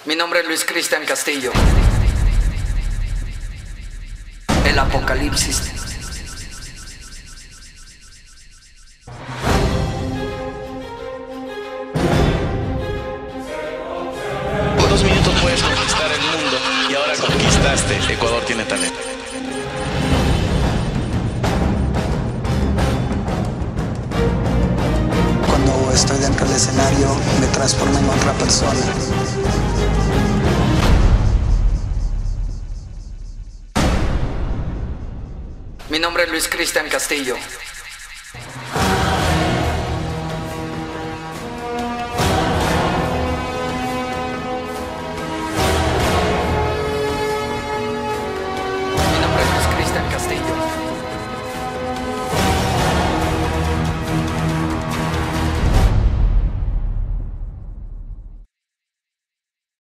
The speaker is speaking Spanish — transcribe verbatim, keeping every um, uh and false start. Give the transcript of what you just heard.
Mi nombre es Luis Cristian Castillo. El apocalipsis. En dos minutos puedes conquistar el mundo y ahora conquistaste. Ecuador tiene talento. Cuando estoy dentro del escenario me transformo en otra persona. Mi nombre es Luis Cristian Castillo.